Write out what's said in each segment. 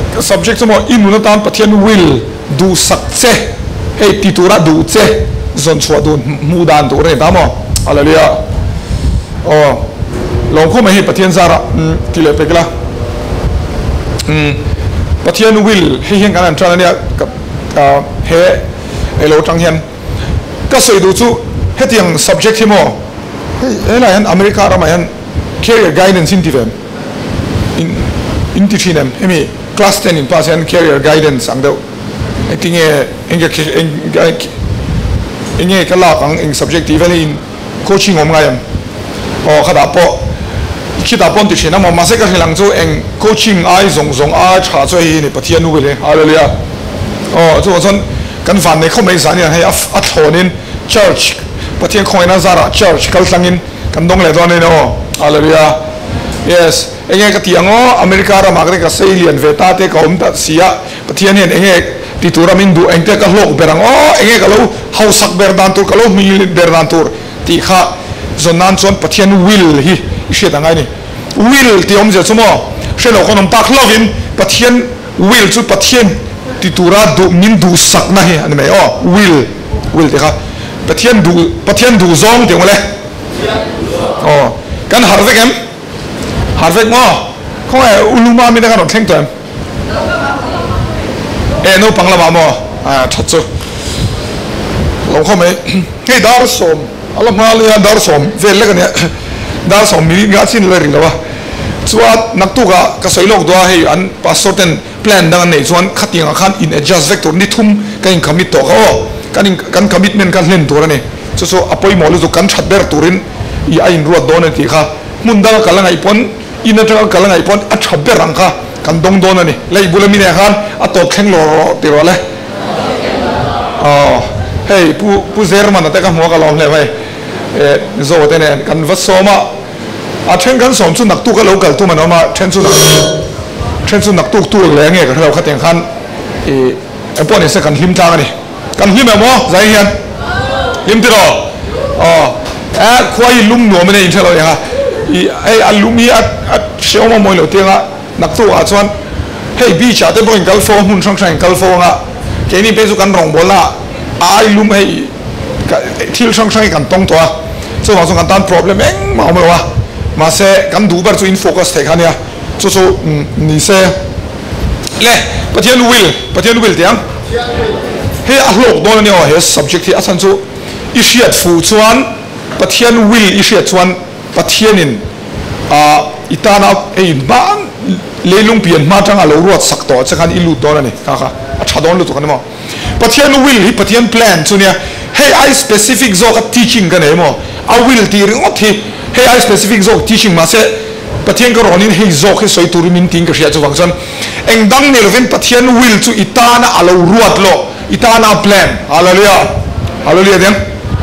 subject semua inu na tan pathian will du sakche hei titura du che zon chua du mudan tu re tamo hallelujah oh long kho mai hei pathian zara tile pekla pathian will hei hian kan tran ania he elo tang hian ka soi du chu hetiang subject himo hei la han america ra mai han career guidance in tivem in tichinem hemi class 10 in pass and career guidance ang do I think enge kala kang ing subject even in coaching om ngayam o khada po kita pon tichina mo maseka hilang chu eng coaching ai zong zong a cha chu hi ni pathian nu le hallelujah o chu chon kan fan ne khomei san ya hei a thonin church pathian khoina zara church kal tlangin kan dong le don no hallelujah yes enge ka tiango america ra magre ka seilian veta te ka umta sia pathian hen enge titura min du engte ka hlok berang o enge ka lo hausak berdan tur ka lo mil berdan tur ti kha zonan chon pathian will hi she tangai ni will ti om je chumo shelo khonom tak lovin pathian will chu pathian titura du min du sak na hi ani mai o will ti kha pathian du zong ti ngole o kan harvek mo kho e uluma mi da kan theng to no pangla mo thatchu lo kho mai he dar som ala mali dar som vel le kan dar som mi ga chin le ring lawa chuat naktu ka soilok do he an pasoten plan dang nei chuan khating khan in adjust vector ni thum kan commit to kan commitment kan len tur ani so apoi molu zo kan that ber turin I in ruat don ti kha munda kalangai pon ina tra kalangai pon a thabber rang kha kan dong don ani lei bulami ne khan a to kheng lo ti ro le hey pu zerman ta ka mo ka lom le vai zo te ne kan va soma a then kan som chu nak tu ka local tu man ma then chu nak tu le nge ka thau kha teng khan e pon se kan him ta ani kan him mo zai hian him ti ro khoi lum no me ne in thalo ya ai alumi at shoma moi lo tenga nak tu a chuan hei bi cha te boin kal fo hun sang sang kal fo nga ke ni pe su kan rong bola ai lum hei thil sang sang kan tong to so wa so kan tan problem eng ma mo wa ma se kan du bar chu in focus the khania chu ni se le pathian will tiang he a hlok don ni o he subject hi asan chu ishiat fu chuan pathian will ishiat chuan pathianin itana ban leilung pian ma tanga lo ruat sakto chakhan ilu don ani kha chadon lu to kan mo pathian will hi pathian plan chunia hey I specific zo ka teaching kan emo I will ti ringot hi hey I specific zo teaching ma se pathian ka ronin hey zo ke soi turimin ting ka ria chu wangchan engdang ne loven pathian will chu itana alo ruat lo itana plan hallelujah den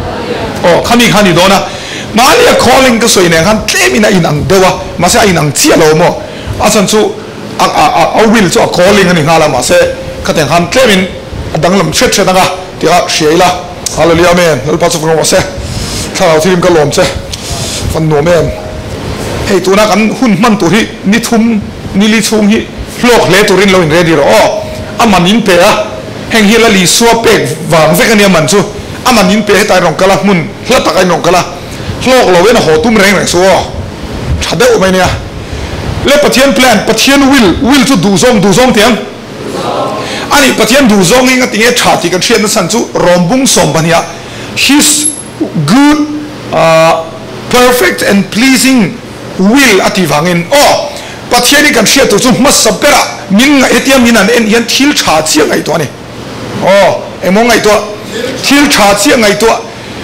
khani dona malia calling ka soi ne khan tlemina inang dewa ma se inang chia lo mo asan chu a will chu a calling ani ngala ma se khaten khan tlemin adanglam chet daga tia sheila hallelujah amen hal pa chu from se thao thim ka lom che fan no men hey tuna kan hun man tu hi ni thum ni li chung hi hlok le turin lo in ready ro amanin pe a heng hi la li suwa pek wang ve kan ya man chu amanin pe tai rong kala mun hla takai nong kala hlok lo wen ho tum reng so thade o mai nia le pathian plan pathian will chu du zong tiang ani pathian du zong inga tinge thati kan thian san chu rombung som bania his good perfect and pleasing will ativangin pathian kan thia tu chu masapera min nga etiam min an en yan thil tha chiang ai to ani emong ai to thil tha chiang ai to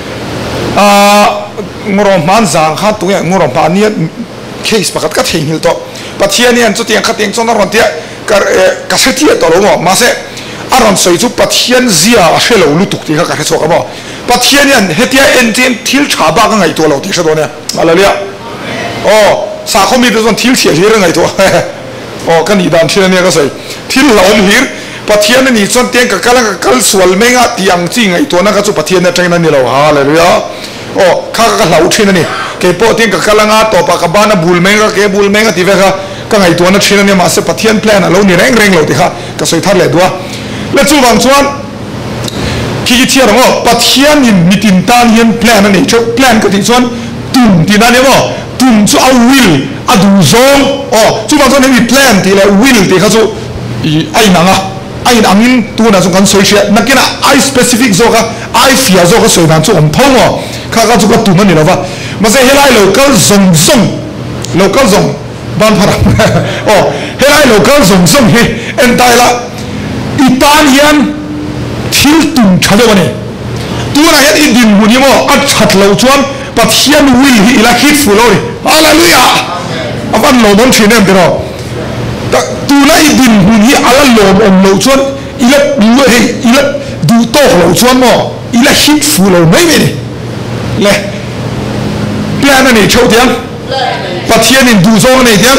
ngorom man zang kha tu ya ngorom pa ni case pakat ka thengil to pathian yan chu tiang khateng chona ron tia ka setia to lo ma se aron soi chu pathian zia shelo lutuk ti kha ka so ka bo pathian yan hetia entin thil tha ba ka ngai to lo ti sa do ne hallelujah sa khomi de zon thil thia hir ngai to kan ni dan thil ne ka soi thil laom hir pathian ni chon tiang ka kala ka kal sual menga tiang chi ngai to na ka chu pathian na train ni lo hallelujah kha ka lau thina ni ke po tiang ka kala nga to pa ka bana bul menga ke bul menga ti ve ka ka ngai tu na thina ne ma se pathian plan alo ni reng reng lo ti kha ka soi thar le dua le chu wang chuan ki thia ro pathian in mitin tan hian plan ani chu plan ka ti chuan tum ti na ne mo tum chu a will a du zong chu wang chuan ni plan ti le will ti kha chu ai na nga ai angin tu na chu kan soi sia nakina ai specific zo ka ai fia zo ka soi dan chu om thong mo kha ka chu ka tu na ni lo wa ma se helai local zong ban phara helai local zong hi entai la Italian thil tum thado ne tu na het idin muni mo at that lo chuan pathian will hi ila hit fulori hallelujah avan lo don thinem biro tu na idin muni ala lo om lo chuan ila du to lo chuan mo ila hit fulo mai me le plan ani chau tiang pathian in du zong ne tiang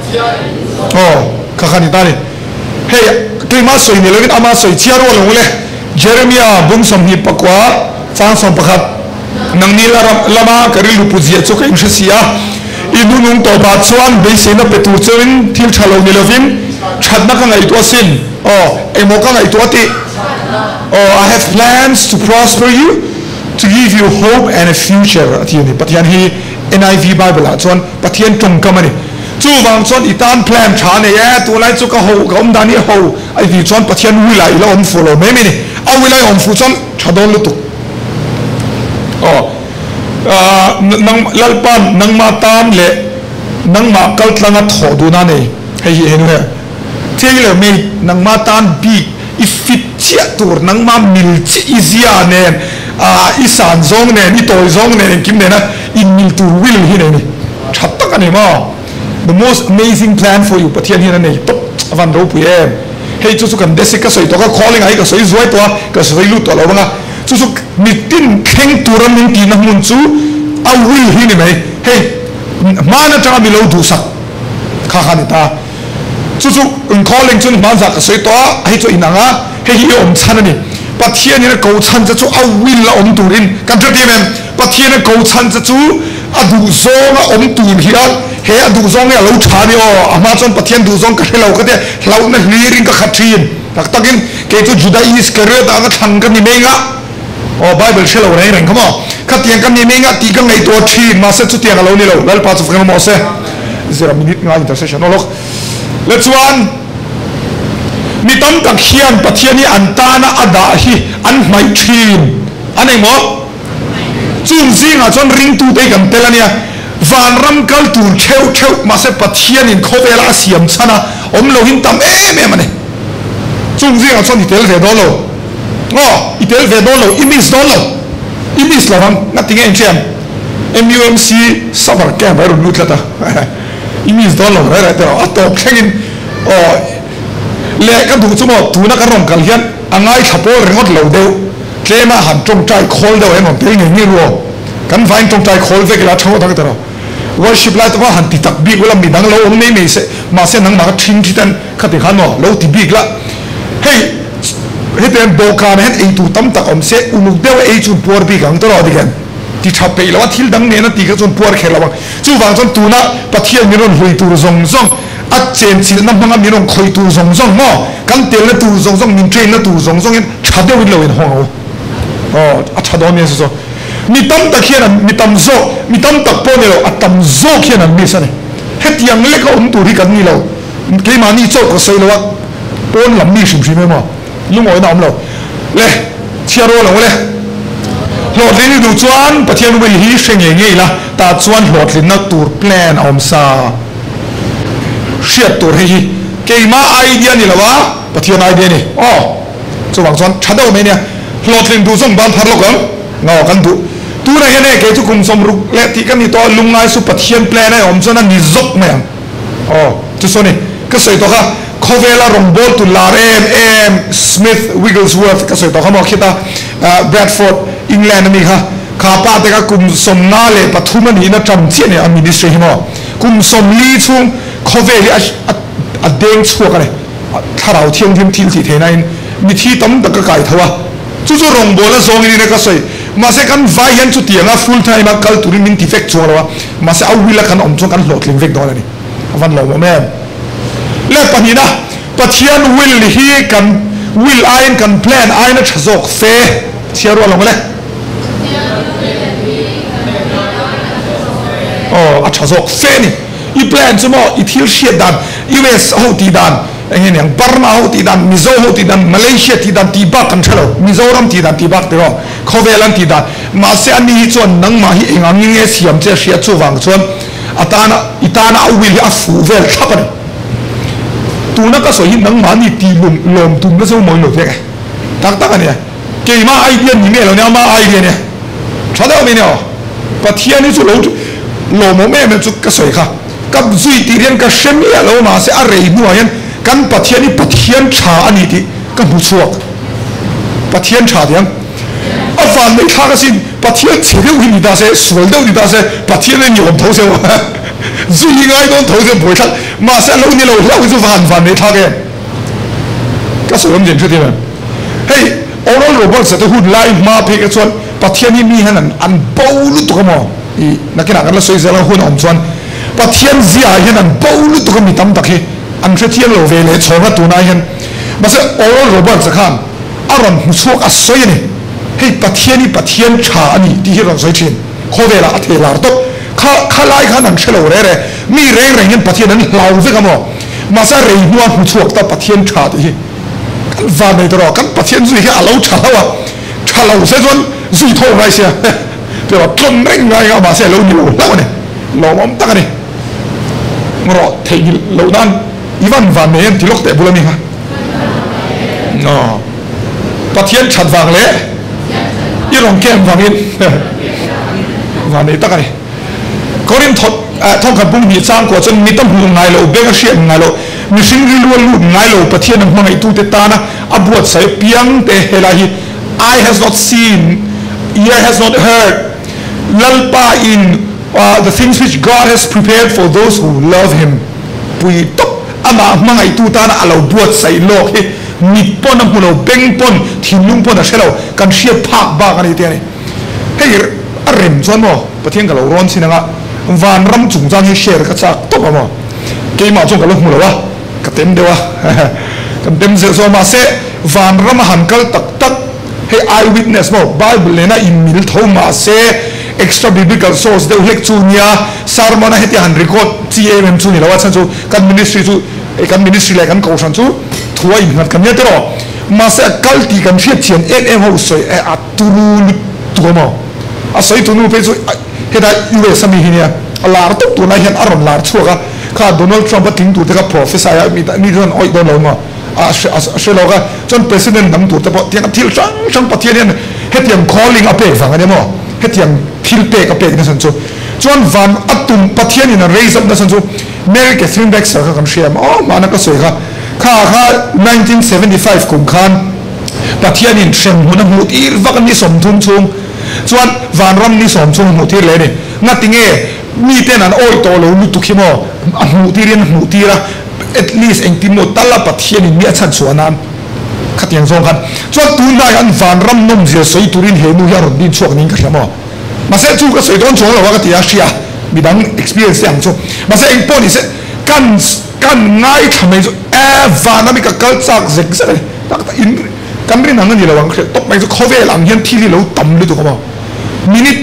ka khani tani hey cái mà soi này lên ama soi chia rồi luôn lên Jeremiah bung som hi pakwa chang som pakhat nang ni lama kari lupuzia chu kai mshia inu nung to ba chuan be se na petu chuin thil thalo ni lovin thatna ka ngai to sin emo ka ngai to ti I have plans to prosper you to give you hope and a future ati ni pathian hi NIV Bible chuan pathian tung kamani chu wang chuan itan plan tha ne ya tu lai chu ka ho ka om dani ho ai vi chuan pathian wi lai lo om fu lo me me ni a wi lai om fu chuan thadon lu tu nang lalpan nang ma tam le nang ma kal tlanga tho du na ne hei he nu he thele me nang ma tan bi ifit chia tur nang ma mil chi izia ne isan zong ne ni toy zong ne kim ne na in mil tu will hi ne ni thatta ka ni ma the most amazing plan for you pathian hian nei top avan ro pu em hei chu chu kan desi ka soi to ka calling ai ka soi zoi to ka soi lu to lo banga chu chu mitin kheng turam min ti na mun chu a will hi ni mai hei mana ta mi lo du sak kha kha ni ta chu chu calling chun man za ka soi to ai chu inanga hei hi om chan ani pathian ni ko chan chu a will la om turin kan thati men pathian ko chan chu a du zo na om tur hial he adu zong ya lo thani ama chon pathian du zong ka helo ka te hlau na hliring ka khathin tak takin ke chu judaism ka re da ka thang ka ni menga bible shelo nei reng khama khatiang ka ni menga ti ka ngai to thin ma se chu tiang lo ni lo lal pa chu ka mo se 0 minute nga intercession lo let's one mi tam tak hian pathian ni antana ada hi an mai thin anei mo chung zinga chon ring tu te kam telania van ram kal tur theu ma se pathian in khowela siam chana om lo hin tam em ane chung zinga chon itel ve do lo itel ve do lo imis do lo imis la ram nothing en chem MUMC summer camp ro nutlata imis do lo ra ta atop thengin le ka du chumo tu na ka rom kal hian angai thapol rengot lo deu tlema han tong trai khol do em om tel ngi ro kan vain tong trai khol ve la thaw ta ta worship la ta han ti tak bi wala mi dang lo om nei me se ma se nang ma ka thin thi tan khati khano lo ti bi la hey he tem do ka ne ei tu tam tak om se unuk de ei chu por bi gang to ro digan ti tha pe la thil dang ne na ti ka chun por khela ba chu wang chon tu na pathian mi ron hui tu zong zong a chen chil na manga mi ron khoi tu zong zong mo kan tel na tu zong zong min train na tu zong zong in chade wi lo in ho a chado me so mi tam tak hian mi tam tak po ne lo atam zo khian an mi sa ne het yang le ka tu ri kan ni lo ke ma ni cho ko sei lo wa pon lam mi shim shim mo lu mo na am lo le chia ro lo le lo le du chuan pathian wi hi sheng nge la ta chuan lot lin na tur plan om sa shiat tur hi ke ma idea ni lo wa pathian idea ni chu wang chuan chado me ne lot lin du song ban thar lo kan ngo kan du tu na hene ke chu kum som ruk le ti kan ni to lungai su pathian plan ai om chona ni zok me chu so ni ka sei to ka khovela rombol tu larem Smith Wigglesworth ka sei to ka mo khita Bradford England ni ha kha pa te ka kum som na le pathuma ni na tram chi ne ministry hi mo kum som li chung khoveli a deng chu ka le tharau thiang thim thil thi the nain mi thi tam ta ka kai thawa chu chu rombol a zong ni ne ka sei ma se kan vai hian chu tianga full time kal turin min ti fek chu lo ma se au wila kan om chung kan lot ling vek do ni avan lo mo me le panina pathian will hi kan will ain kan plan aina thazok fe chiaro long le a thazok fe ni I plan chumo I thil hriat dan US ho ti dan engin yang Burma ho ti dan Mizo ho ti dan Malaysia ti dan Tibet kan thalo Mizoram ti dan Tibet te ro khovelan ti dan ma se ani hi chuan nang ma hi engang nge siam che hriat chu wang chuan itana will a fu vel thapani tuna ka so hi nang ma ni ti lom tum na so moi lo te tak tak ani ke ma idea ni me lo ne ma idea ne thada me ne pathian ni chu lo mo me me chu ka soi kha cấp duy ti riêng cái xem ya lo mà sẽ array mua yan căn pathian cha ani ti căn bu chuak pathian cha diang avan nei tha ka sin pathian chỉ đâu hi da se sual đâu da se pathian nei yom thau se duy ngai don thau se boi thak mà sẽ lâu ni lâu chu van nei tha ke ka so yom din chu ti na hey oral robot se to hud live ma pe ka chuan pathian ni mi han an bolu to ka mo I na kina kan la soi zela hun om chuan pathian zia hian an bolu to mi tam takhi an thrian lo ve le chonga tu na hian mase oral robot zakhan aron musuak a soi ni hei pathian cha ani ti hi ron soi thin khovela a thelar to kha lai khan an thelo re mi reng hian pathian an lau ve kamo masa rei nuwa musuak ta pathian cha ti hi va nei to kan pathian zui hi alo cha lo se zon zui tho rai sia pero ton reng ngai ga ma se lo ni lo ne lo mom ta ni ngro thei lo nan ivan van men ti lok te bulami ha no pathian chat wang le I rong kem wangin van nei ta kai korin thong khat bung hi chang ko chen mi tam hu ngai lo be ga hriat ngai lo mi sing ri lu ngai lo pathian ang mangai tu te ta na abuat sai piang te hela hi eye has not seen ear has not heard lalpa in the things which God has prepared for those who love Him. Pui top ama mangai tu ta na alo buat sai lo he mi pon am pulo beng pon thinung pon a shelo kan shia phak ba kan ite ni hey arem chon mo pathian ka lo ron sinanga van ram chung jang hi share ka chak top mo ke ma chung ka lo mu lo wa ka tem de wa kan tem se so ma se van ram han kal tak hey eyewitness mo Bible le na imil tho ma se extra biblical source deuh lek chu nia sermon a heti han record TMM chu ni lawa chan chu kan ministry le kan ko san chu thua in ngat kan ne tero ma se kalti kan hriat chian em ho soi a turu tu mo a soi tu nu pe chu heta ure sami hinia alar tok tu na hian aron lar chuaka kha Donald Trump ting tu te ka professor ya mi ron oi don lo ma a sheloga chon president dam tu te po tiang thil chang pathian hetiam calling a pe wang ne mo hetiam thil pe ka pe na san chu chuan van atum pathian in a raise up na san chu Mary Catherine Baxter ka kan share oh mana ka soi kha 1975 kum khan pathian in threm huna mu tir vak ni som thum chung chuan van ram ni som chung mu tir le ni ngatinge mi ten an oi to lo lu tu khimo mu tirin mu tira at least engtimo tala pathian in mi achan chuanan khatiang zong khan chuan tu nai an van ram nom je soi turin he nu ya ron din chuak ning ka hlamo ma se chu ka soi don chong lo wa ka tia hria midang experience yang chu ma se eng poni se kan ngai thamai chu van ami ka kal chak zek se tak in kan rin ang ni lawang top mai chu khove lang hian thili lo tam lu tu ko minute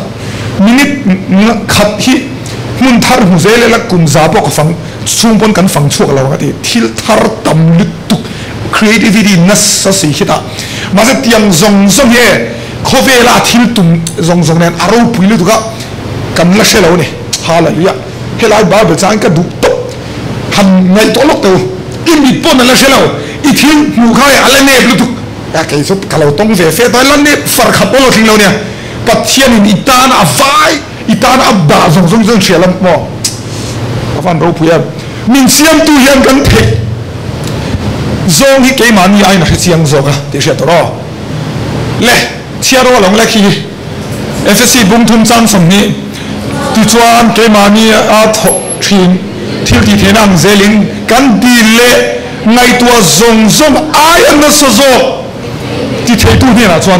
khat hi mun thar hu zele la kum za po ka fang chung pon kan fang chuak lawa ka ti thil thar tam lu tu creativity nas sa si hita ma se tiang zong ye khove la thil tum zong nen aro puilu tu ka kan la shelo ni hallelujah helai bible chang ka du to han ngai to lok to in mi pon la shelo I thil mu khai ala ne lu tu ya kai so kalau tong ve fe to la ne far kha polo thing lo ne pathian in itan avai itan abda zong chelam mo afan ro puya min siam tu hian kan the zong hi ke mani ai na chiang zoga te sha to ro le chiaro long la khi FSC bung thum chang som ni tu chuan ke mani a tho thin thil ti thenang zelin kan di le ngai tua zong ai an na so zo ti the tu ni na chuan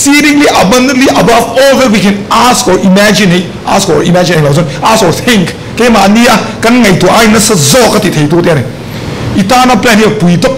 exceedingly abundantly above all that we can ask or imagine ask or think cái mà nia căn ngày tuổi ai nó sẽ do cái thì thầy tu tiền này ita nó plan hiệu bùi tốc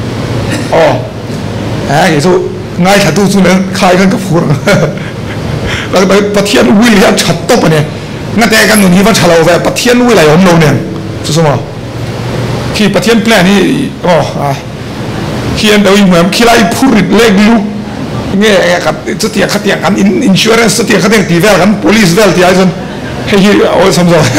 cái số ngay thật tu xuống nên khai cái phụ là bắt thiên William chặt tốc này ngay tại cái người vẫn trả lời về bắt thiên William ông lâu nè chứ sao mà khi bắt thiên plan này khi anh đâu im khi lại phụ lên lu nghe cái chút tiền khát tiền cái insurance chút tiền khát tiền thì về cái police về thì ai dân hay gì ôi xong rồi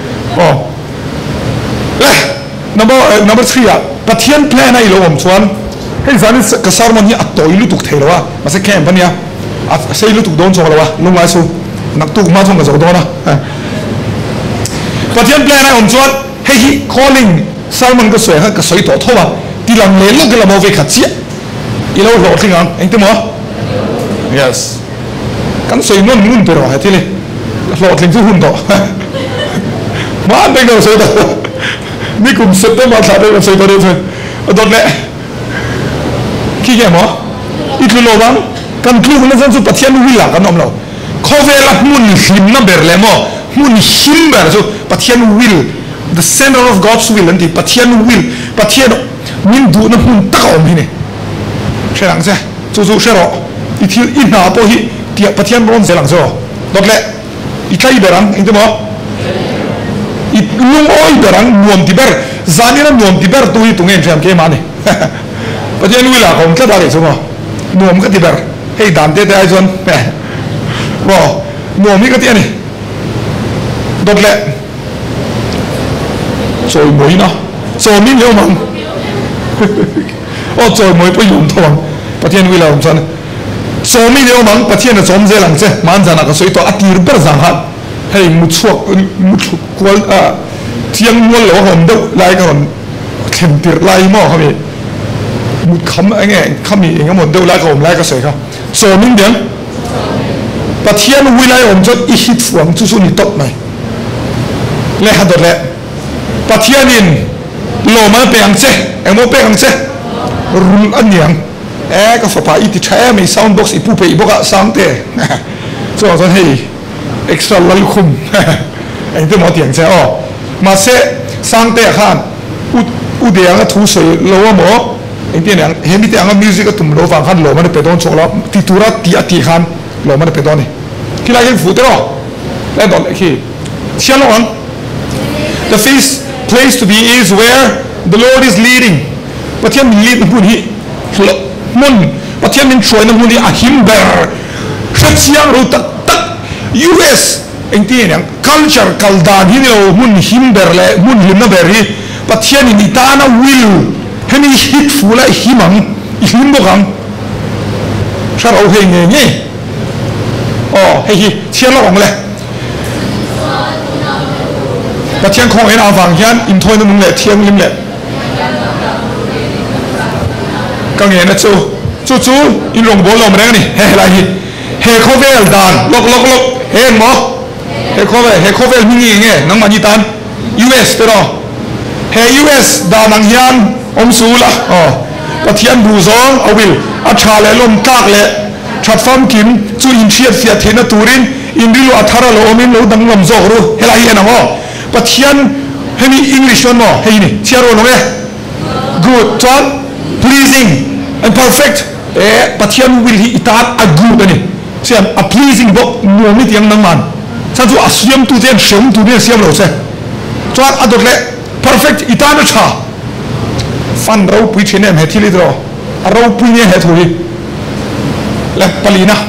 number 3 bắt thiên plan này lâu ông xuân hay rằng cái sao mà như tối lúc tục thế rồi mà sẽ kèm bên nhau sẽ lúc tục đón rồi lúc mai sau nặc tục mà xong cái rồi đó na bắt thiên plan này ông xuân hay calling sao mình cái sợi tổ thôi mà đi làm lấy lúc cái làm mau về khát chết ý lâu rồi thì ngon anh thấy không yes cái sợi nó muốn từ rồi thế này lọt lên chút hôn đó mà anh thấy cái sợi đóนี่กลุ่มเซตได้มาสาได้กับสายตัวเดียวกันตอนนี้ขี้แก่หมออีกแล้วบ้างกันครูคนนั้นสุดปะเทียนวิลากันน้องเราเขาเวลามุนหิมนั่นเบรเลยมั้งมุนหิมเบรสุดปะเทียนวิล the center of God's will นั่นที่ปะเทียนวิลปะเทียนมินดูนั่นมุนตะกอมที่นี่ใช่หลังใช่จู่ๆใช่หรออีที่อีหน้าพอฮีเดียปะเทียนร้อนใช่หลังใช่หรอตอนนี้อีใครเบรังอินเตอร์มั้งอีลุงอ้อยเบรังนวมที่เบรจานี่นั่นนวมที่เบรตัวที่ตรงเงินเชื่อมเกี่ยมาเนี่ยประเทศนู้นล่ะผมแค่ได้ใช่ไหมนวมก็ที่เบรให้ด่านเตะไอ้ส่วนเนี่ยว่านวมนี่ก็ที่นี่ดดเละสวยมวยเนาะสวยมิ้นเลี้ยวมันสวยมวยไปยุ่งทองประเทศนู้นล่ะผมส่วนสวยมิ้นเลี้ยวมันประเทศนั้นสมเจริญเจ้มันจะนักสวยตัวอัติรุปเปอร์สังหารให้มุดช่วงกวนเที่ยงม้วนหรือว่าผมดูไล่กันเข็มติดไล่หม้อเขามีมุดคำไอ้เงี้ยเขามีเองก็หมดดูไล่กับผมไล่ก็เสียครับส่วนนึงเดียวประเทศวิไลผมจะอีหิตฝวงจุนี่ตกไหมเล่หัดเลยประเทศนี้โลมาเปียงเจ้เอ็มโมเปียงเจ้รุ่งอันยังก็ฝาอีติใช้ไม่ซาวด์บ็อกซ์อีผู้ไปอีพวกสังเตะส่วนให้extra ลัลคุมไอ้ที่หมอเตียงใช่อ๋อมาเสสังเตะข้านอุดเดียงก็ทูสวยโลว่าหมอไอ้ที่เนี่ยเห็นมีแต่งมิวสิกก็ตุ่มโลฟังขันโลมันเป็นต้นโชว์แล้วที่ตุระตีอติขันโลมันเป็นต้นนี่ที่ไรกันฟูเตอร์แล้วตอนที่เชื่อหรือเปล่า the first place to be is where the Lord is leading ประเทศมันลีดน้ำพุนี่มุ่นประเทศมันช่วยน้ำพุนี่อาหิมเบอร์ชัดเชียงรู้ตักUS ไอ้ที่เนี่ย culture กัลดานที่เรามุ่นหิมเบอร์เลยมุ่นหิมน้ำเบอร์ที่ประเทศนี้ตาหน้าวิลให้มีฮิตฟูและหิมังหิมบุกังชาเราเฮงเงี้ยเฮ้ยเชี่ยเราของเลยประเทศของเอ็นอาฟังยันอินทอยนั่นมึงเลยเที่ยงลิมเลยกังเงี้ยนะจู่อินลงโบลงมาได้กันนี่เฮ้ยอะไรนี่เฮ้ยเขาเวลดานลกเฮ้ยหมอเฮ้ยเขาเวลมีเงี้ยนังมันยีตัน US เตอร์เฮ้ย US ดานังยันอมสูละประเทศบูซองเอาวิลอัชาเลลมกากเลชัดฟังกินจู่อินเชียเสียเทนตูรินอินดิลูอัทาระโลมินโลดังลมโซรูเฮลาเฮนะฮะประเทศให้มีอังกฤษวันมั้งเฮ้ยนี่เชียร์โร่นะเว้ย good จอน pleasing and perfect ประเทศวิลฮิตาอักกูดนี่เสีย a pleasing บอกมัวมิตยังนังมันฉันจู่อาเซียมตัวเดียนเสียมตัวเดียนเสียมเราเสียจอนอัดเลย perfect อิตาโนชาฟันเราปุยเชนเนมเหตุที่ลิดรอเราปุยเนี่ยเหตุหุยและปลีนะ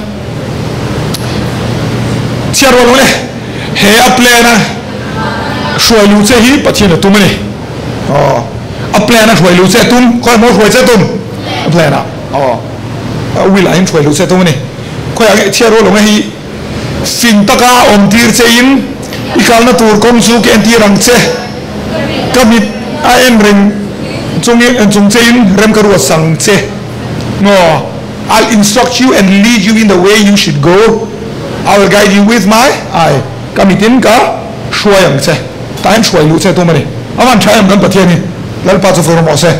เชื่อเราเลยเฮียเปลนะช่วยลูกเจ้าฮีปะเทียนตุ้มนี่อัปเปลนะช่วยลูกเจ้าตุ้มคอยมองช่วยเจ้าตุ้มอัปเปลนะวิลายินช่วยลูกเจ้าตุ้มนี่คอยเชื่อเราลงให้สิงตะกาอมทีร์เจ้ายินอีกการนั้นตัวกงสุกเอ็นทีรังเจ้ก็มีไอเอ็มริงจงเจนเริ่มกระโดดสั่งเจงอ I'll instruct you and lead you in the way you should go I will guide you with my eye ก็มีทิ้งก็ช่วยอย่างเจแต่ให้ช่วยรู้เจตัวมันนี่เอามันใช้เหมือนประเทศนี้แล้วปัจจุบันหมดเจ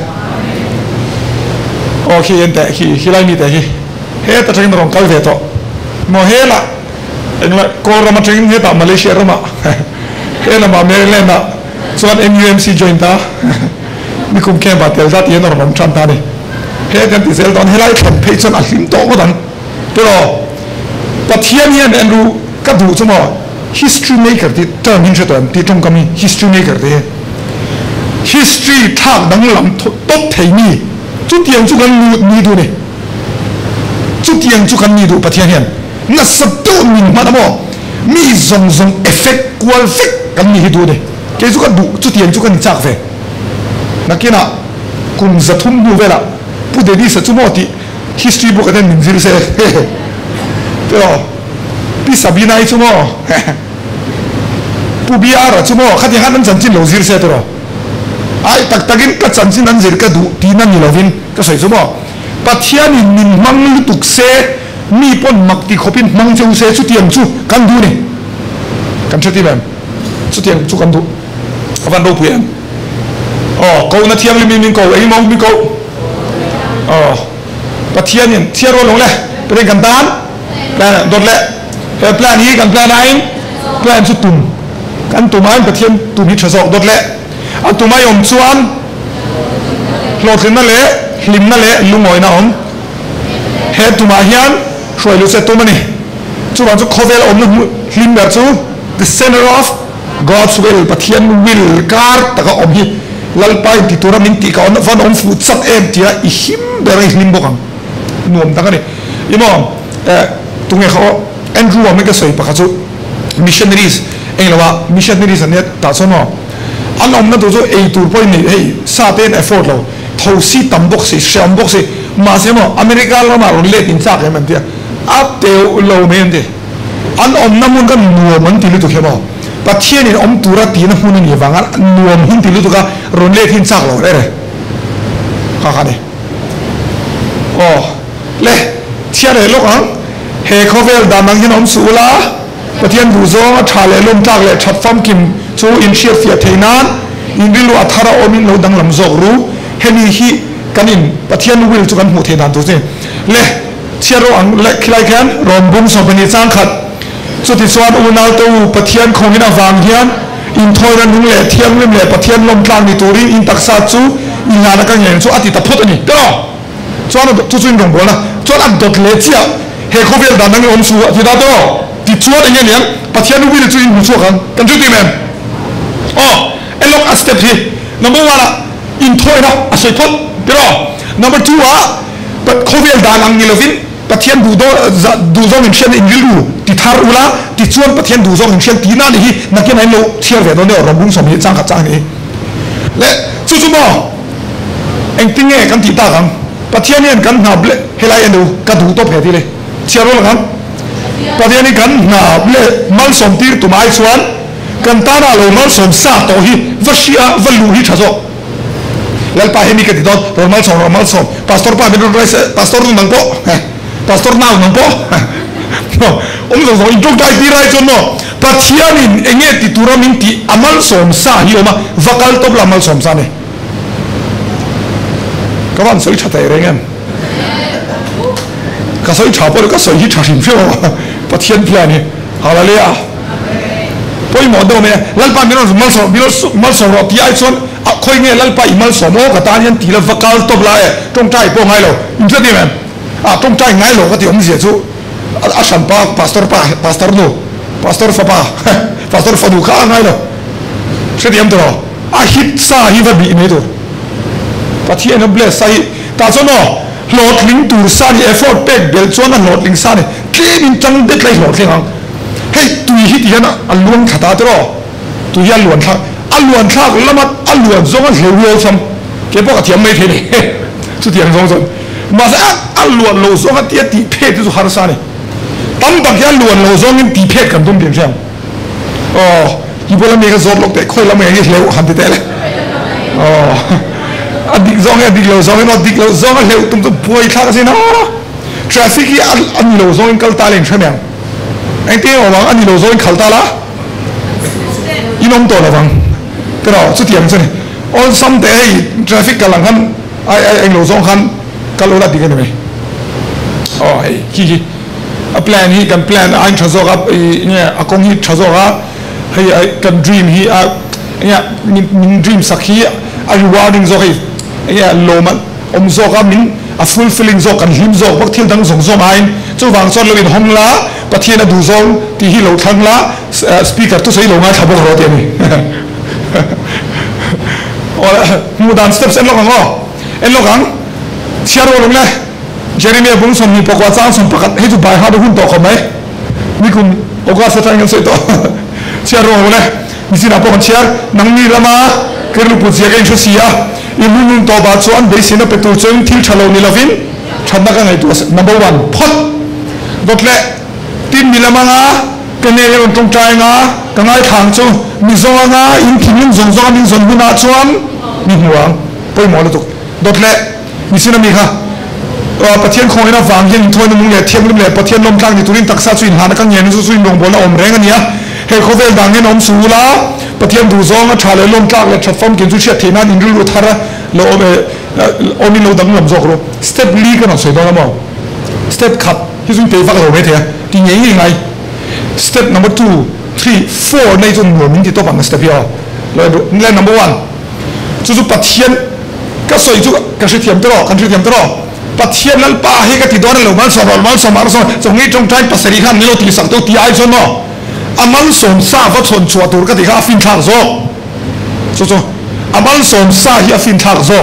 โอเคเอ็นแต่ขี้ไรมีแต่ขี้เฮ้แต่จริงมันต้องเกาหลีต่อมอเฮละเองละโกเรามาจริงเฮ้แต่มาเลเซียเรามา ena ma Maryland na chuan MUMC join ta mi kum kem ba tel da ti nor rom chan ta ni he kan ti sel don helai thon phei chon a hlim to ko dan pero pathian hian anu ka du chumo history maker ti term hin chetam ti tong kami history maker te history thak dang lam top thei ni chu tiang chu kan ni du ni chu tiang chu kan ni du pathian hian na sab tu min ma mo mi zong zong effect qual fek kan ni du ni ke chu ka du chu tiang chu kan chak fe nakina kum zathum bu vela pu de di sa chu mo ti history book aden min zir se pero pi sabina i chu mo pu biara chu mo khati han chan chin lo zir se tro ai tak takin ka chan chin an zir ka du ti na ni lovin ka sai chu mo pathian in min mang lu tuk se mi pon mak ti khopin mang cheu se chu tiang chu kan du ni kan chati bam chu tiang chu kan du avan do puyan oh ko na thiang li min ko ei mong mi ko oh pathian in thiaro long le pe kan dan plan dot le plan hi kan plan ai plan chu tum kan tumai pathian tum hi thazok dot le a tumai om chuan hlothin na le hlim na le lungoi na om he tumai hian hroi lu se tumani chuan chu khovel om na hlim ber chu the center of God's will pathian will kar taka om hi lalpai ti tura min ti ka on van om fu chap em tia I him berai hlim bokang nuam taka ni imo tunge kho Andrew wa mega soi pakha chu missionaries englawa missionaries anet ta chono an om na do jo ei tur poi ni hey sa ten effort lo thosi tambok si sham bok si ma se mo America lo ma ron le tin chak em tia ap te lo men de an om na mun kan nuam man ti lu to khemo pathian in om tura ti na hun ni wanga nuam hun ti lu to ka ron le tin chak lo re kha kha ni oh le chia le lo ang he khovel da nang hin om sula pathian du zo thale lom tak le that fam kim chu in shia fia theinan in bilu athara omin lo dang lam zok ru hemi hi kanin pathian will chu kan mu theinan tu je le chiaro ang le khilai khan rom bum so bani chang khat chu ti chuan unal to pathian khongina wang hian in thoira nung le thiam lem le pathian lom tlang ni turin in taksa chu in la ka ngeng chu ati ta phot ani to chuan chu chu ngong bola chuan ak dot le chia he khovel da nang om su ti da to ti chuan nge niang pathian will chu in mu chu kan chu ti men oh elok a step hi number 1 in thoira a soi phot pero number 2 but khovel da nang ni lovin pathian du zo in shen in lilu ti thar ula ti chuan pathian du zo in shen ti na ni hi nakin ai lo thiar ve do ne rom bung som hi chang kha chang ni le chu chu mo eng tinge kan ti ta kan pathian hian kan na ble helai enu ka du to phe ti le chiaro la kan pathian ni kan na ble mal som tir tu mai chuan kan ta na lo mal som sa to hi vashia valu hi thazo lal pa he mi ka ti do mal som pastor pa ben ro pastor nang po pastor now nang po no om zo in jok dai tirai chon no pathian in enge ti tura min ti amal som sa hi oma vakal top la mal som sa ne kawan soi chatai rengen ka soi chapo ka soi hi thashim fyo pathian plan ni hallelujah poi mo do me lalpa mi no mal som ro ti ai chon khoi nge lalpa i mal som o ka ta hian ti la vakal top la e tong tai po ngai lo in cha di men tong tai ngai lo ka ti om je chu a san pa pastor no pastor fa pa pastor fa du kha ngai lo che diam to a hit sa hi va bi me do pathian bless sai ta chono lot ling tur sa ni effort pek bel chona lot ling sa ni clean in chang det lai lot ling hey tu hi ti na alun khata tro tu ya luan thak lamat aluan zonga hlewo sam ke po ka thiam mai the ni chu tiang zong zong ma sa aluan lo zonga ti ti phe tu har sa ni tam bak ya luan lo zong in ti phe kan dum biang sam oh hi bola me ka zot lok te khoi la me hi hlew han te le oh adik lo zong no dik lo zong hlew tum tu poi thak sin na traffic hi an lo zong kal ta leng chhamang anh te o wang ani lo zong khal ta la inom to la wang pero chu tiam chani on some day traffic kalang han ai lo zong khan kalola digan me oh hi a plan hi kan plan anh chazo ga ne akong hi chazo ga hay kan dream hi a min dream sakhi a rewarding zo hi loma zo ka min a fulfilling zo kan him zo bak thil dang zong zo main chu wang chon lo in homla pathian a du zong ti hi lo thangla speaker tu sei lo nga thabo ro te ni ora mu dan steps en lo gang siaro lo le Jeremy bung som ni pokwa chang som pakat he tu bai ha do hun to khomai ni kum oga sa tang se to siaro lo le ni sina pokon chiar nang ni lama kerlu pu sia gen sia imun to ba chuan be sina petu chen thil thalo ni lovin thanda ka ngai tu number 1 phot dotle tin ni lama nga kene ye tong trai nga ka ngai thang chu mi zo nga in thinin zong zong min zon buna chuan mi huang poi mo lo tu dotle ni sina mi kha pathian khoi na wang hin thoi na mung le thiam lim le pathian lom tlang ni turin taksa chu in han ka ngen su in long bol na om reng ania he khovel dang en om sula pathian du zong a thale lom tlak le thatfam kin chu chia thena in ru thara lo omi lo dang lam zok ro step li ka na sei do mo step khat hi zung te fa lo me the ti ngai ngai step number 2 3 4 nei zung mo min ti to bang step yo lo number 1 chu chu pathian ka soi chu ka shi thiam tro kan shi thiam tro pathian lal pa he ka ti don lo mal so mar so chong ni trong trai pasari khan ni lo ti sak to ti ai so no amal som sa va chon chua tur ka ti ha fin thar zo so amal som sa hi a fin thar zo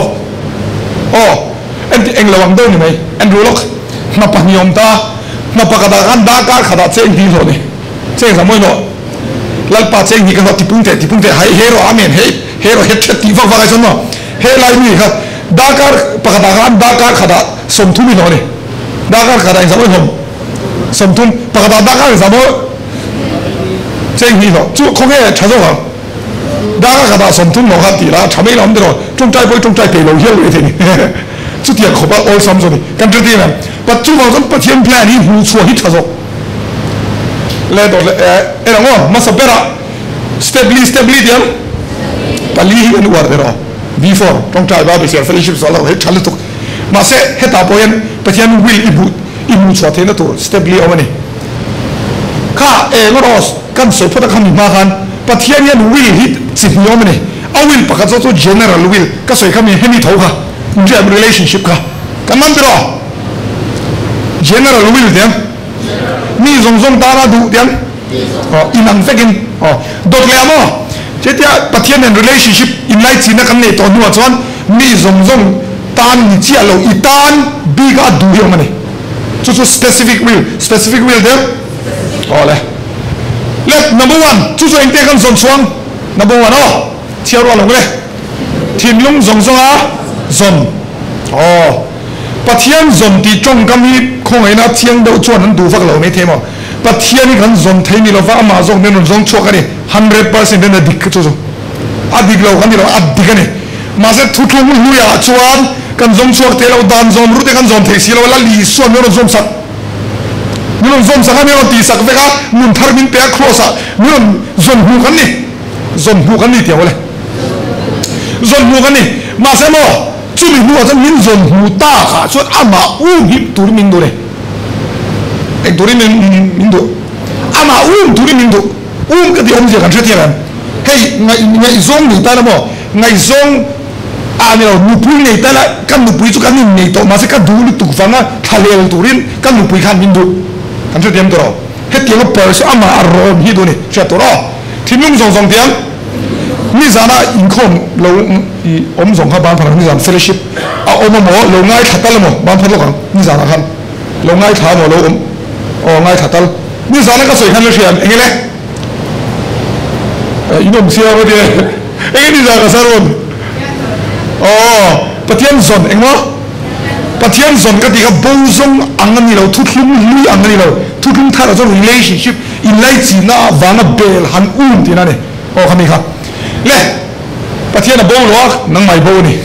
en ti eng lawang do ni mai en ru lok na pa niom ta na pa ka da gan da ka khada cheng di lo ni cheng sa moi no lal pa cheng ni ka ti pung te hai hero amen hero het ti va va ka so no he lai ni ka dakar pakadagan dakar khada somthum ni no ni dakar khada in samoi hom somthum pakada dakar samo cheng hi no chu khong he chazo ha dakar khada somthum no ha ti la chamei lam de ro chung trai pe lo hiel le thi ni chu tiak khoba all sam so ni kan tri na pat chu ma zon pathian plan ni hu chu hi chazo le do e ra ngo ma sabera stability diam pali hi nu war de ro before trong trai ba be share fellowship sala he chalu tu ma se he ta poen pathian will ibu chwa the na to stably omani kha ngoros kan so phoda kham ma khan pathian yan will hit si omani a will pakha so general will ka soi kham he mi thau kha jam relationship kha kan man bro general will dem mi zong ta na du dem inang fekin dot le amo chetia pathian and relationship in light sina kan ne to nu chuan mi zong tan ni chia lo itan biga du yo mane chu specific will there ole let number 1 chu ente kan zon chuang number 1 chia ro lo le thin lung zong a zon pathian zon ti chong kam hi khong ai na thiang do chuan an du vak lo me themo pathian ni kan zon thei mi lo va ma zong ne zong chok ani 100% in the dik chu adik lo kan ni lo adik ani ma se thu thu mu ya chuan kan zong chok te lo dan zom ru te kan zon thei si lo la li so no zom sak ni lo zom sak ani lo ti sak veka mun thar min pe cross a ni lo zon hu kan ni te wala zon hu kan ni ma se mo chu mi hu a min zon hu ta kha chuan ama hi tur min do re ek duri min do ama duri min do ka di om je kan theti ran hey ngai zong ni ta mo ngai zong a ni lo nu pui nei ta la kan nu pui chu kan ni nei to ma se ka du lu tu fanga thalel turin kan nu pui khan min do kan theti am to he ti lo per so ama ron hi do ni cha to ro thinung zong tiang ni zana in khom lo i om zong kha ban phang ni zan fellowship a om mo lo ngai thatal mo ban phang lo kan ni zana khan lo ngai tha mo lo om ngai thatal ni zana ka soi khan lo siam engele inom sia wa de ni zana ka saron pathian zon engmo pathian zon ka ti ka bozong angani lo thutlum lui angani lo thutlum thara zo relationship in lai chi na wanga bel han ti na ne khami kha le pathian bo lo nang mai bo ni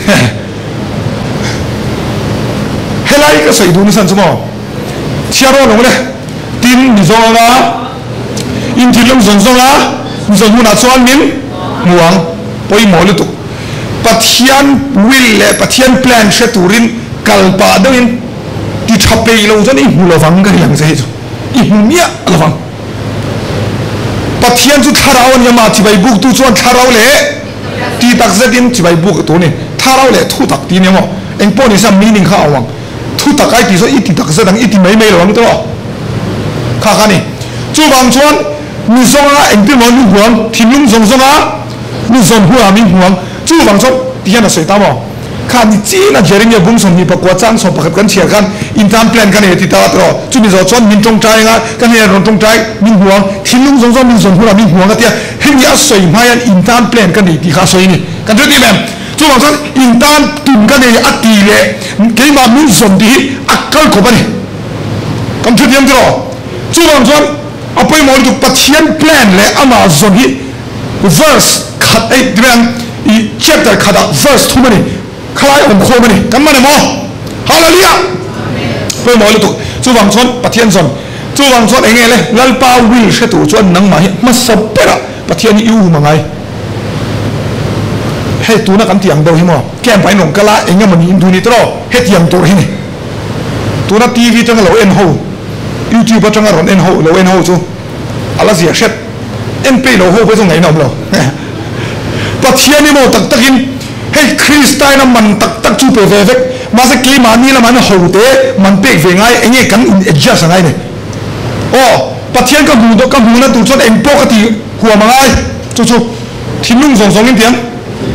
helai ka soi du ni san chumo chiaro lo le tin ni zonga in thilum zonga zon na chuan min muang poi mo le tu pathian will le pathian plan she turin kalpa doin ti thape lo zani hulo wang ga yang se i humia lo wang bắt thiên chú tháo anh mà chỉ phải buộc tu chuan tháo lệ ti tắc rất in chỉ phải buộc tu này tháo lệ thu tắc ti này mà anh bỏ đi sang meaning khác awang thu tắc cái ti so ít tắc rất đang ít mấy mấy rồi đó khác này chú vàng chuan mi song á anh tin món mi huang thiên lung song á mi song hua mi huang chú vàng chuan ti là sợi tao mà khăn đi chỉ là giờ này bung song mi bạc quá trang song bạc cái chiếc khăn in plan cái này thì tao rồi chú mi rồi chuan min trong trái ngã cái này rồi trong trái min huang thiên lung song min song hua min huang cái tia hình như sợi mai anh in plan cái này thì khác sợi này cái thứ gì em chú vàng chuan in tìm cái này ắt tỷ lệ cái mà min song thì ắt câu của bạn cái thứ gì em rồi chú vàng chuan apa yang mau itu pasien plan le Amazon hi verse kat dengan chapter kada verse tu mana kalai kho mana kan mana mo haleluya apa yang mau itu chú vàng chuan pasien son chú vàng chuan engel le lalpa will se tu chuan nang ma hi masapera pasien iu mangai he tu na kan tiang do hi mo kem pai nong kala engam mani indu ni tro he tiang tor hi ni tu na TV tang lo en ho YouTube trong ron en ho chú ala zia shet en pe lo ho pe trong ngày nom lo pathian ni mo tak takin hey Christian na man tak chu pe ve vek ma se ki ma ni la man ho te man pe ve ngai enge kan adjust ngai ne o pathian ka bu do ka bu na tu chon en po ka ti huwa mangai chu thin lung song in tiang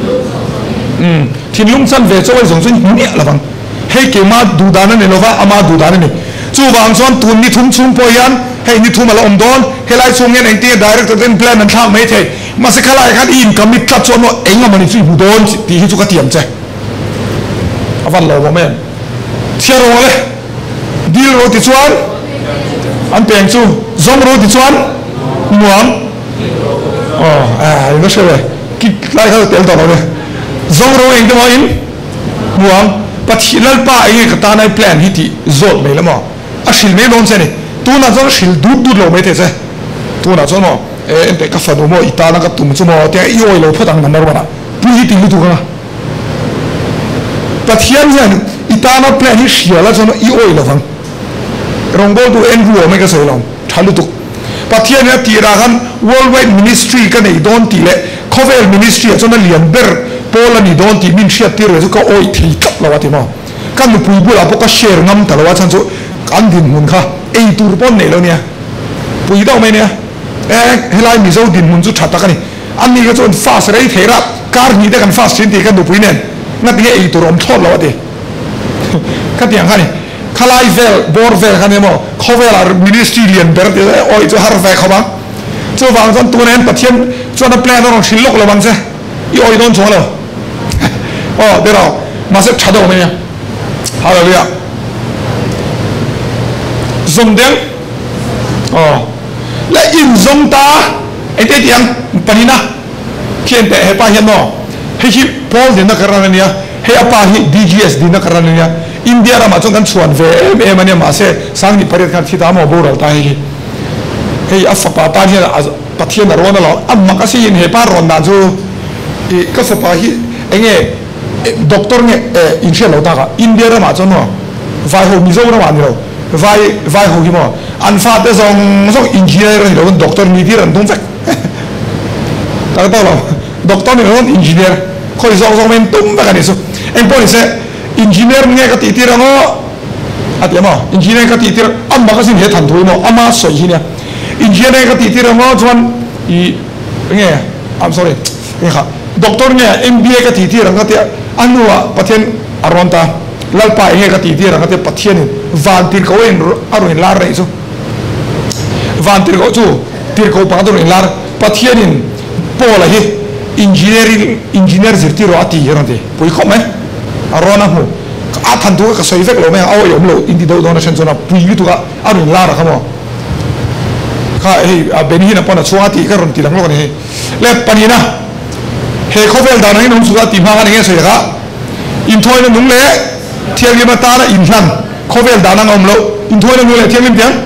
thin lung san ve choi song song ni la bang hey ke ma du dana ne lova ama du dana ne chú vàng son tuần ni thum chung poyan hay ni thum ala om don helai chung ngen eng ti director den plan an thang mai the ma se khalai khan in commit kat chon no eng amani chui bu don ti hi chu ka tiam che avan lo bo men thiaro le dil ro ti chuan an peng chu zong ro ti chuan muam no se ve ki lai kha tel to lo le zong ro eng de mo in muam pathilal pa eng ka ta nai plan hi ti zot me lamo a shil me non se ne tu na zo shil du lo me te se tu na zo no en te ka fa do mo ita na ka tum chu mo te i oi lo phatang number bana pu hi ti lu tu ka pathian yan ita na plan hi shia la zo no i oi lo phang rong go tu en ru me ka so lo thalu tu pathian ya ti ra han worldwide ministry ka nei don ti le khovel ministry zo na lian ber pola ni don ti min shia ti re zo ka oi thi kap lo wa ti mo kan lu pui bu la po ka share ngam ta lo wa chan chu kan din mun kha ei tur pon nei lo nia pui dau mai nia helai mi zo din mun chu thatta ka ni an ni ka chon fast rei thera kar ni de kan fast sin ti kan du pui nen na ti ei tur om thol lo wa ti ka tiang kha ni khalai vel bor vel kha ne mo khovel ar ministry lian ber te oi chu har ve kha ba chu wang chon tu nen pathian chon a plan ro shil lok lo bang se i oi don chon lo de lo ma se chado me nia hallelujah zong deng la in zong ta ai te tiang panina kien te he pa hian no he hi Paul din na karana nia he apa hi DGS din na karana nia India ra ma chong kan chuan ve em ania ma se sang ni paret khan thita mo bo ro ta hi he afa pa pa hian pathian ro na lo amma ka si in he pa ron na chu ka fa pa hi enge doctor nge in she lo ta ka India ra ma chong no vai ho mi zo na ma ni lo vai ho hi mo an fa te zong engineer ni lo doctor ni ti ran tung fek ta ta lo doctor ni lo engineer khoi zong men tum ba ka ni so en po ni se engineer nge ka ti ti ra no ati ma engineer ka ti ti ra amma ka sin he than thui mo ama soi hi ne engineer ka ti ti ra mo chuan I nge I'm sorry nge kha doctor nge MBA ka ti ti ra ka ti anua pathen aronta lalpa nge ka ti ti ra ka ti pathian van tir ko en aroin lar rei chu van tir ko chu tir ko pa do in lar pathianin pola hi engineer zirti ro ati yeronte pui khom me arona hu a than tu ka soi vek lo me aw yom lo indi do donation chona pui tu ka aroin lar ka mo ka ei a beni na pona chuati ka ron ti lang lo ni le panina he khovel da na nong suga ti ma ga nge soi ka in thoi na nung le thiam ye ma ta na in hlan khovel da na ngom lo in thoi na nung le thiam lim tiang